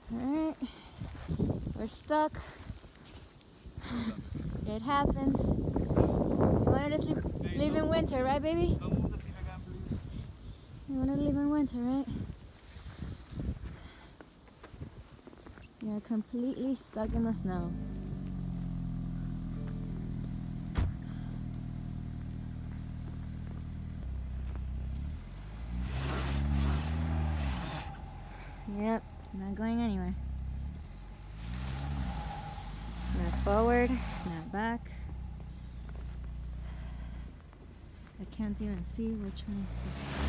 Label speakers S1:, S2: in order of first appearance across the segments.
S1: Alright, we're stuck. It happens. You wanted to leave in winter, right, baby? You wanted to leave in winter, right? You're completely stuck in the snow. Yep, not going anywhere. Not forward, not back. I can't even see which one is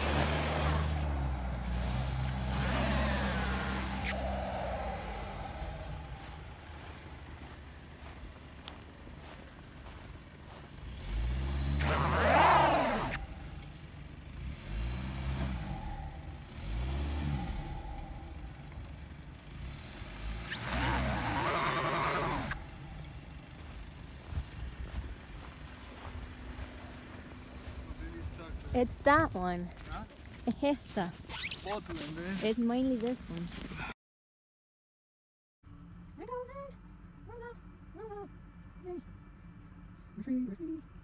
S1: It's that one.
S2: Huh?
S1: Esta. It's mainly this one. There goes it! Rosa! Rosa! Yay! We're free, we're free.